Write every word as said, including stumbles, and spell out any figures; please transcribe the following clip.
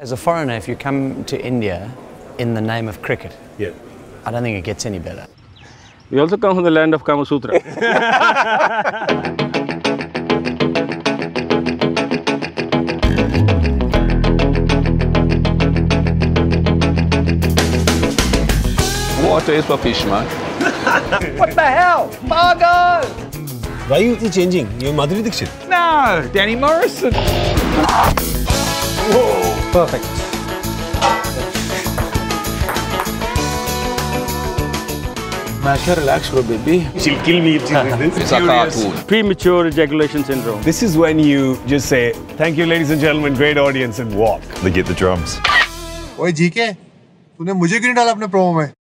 As a foreigner, if you come to India in the name of cricket, yeah. I don't think it gets any better. We also come from the land of Kama Sutra. Water is for fish, man. What the hell? Margot! Why are you changing? You're Madhuri Dixit. No, Danny Morrison. Whoa. Perfect. Man, relax, bro, baby. She'll kill me if she does this. It's a cartoon. Premature ejaculation syndrome. This is when you just say, thank you, ladies and gentlemen, great audience, and walk. They get the drums. ओए GK, तूने मुझे क्यों नहीं डाला अपने promo में?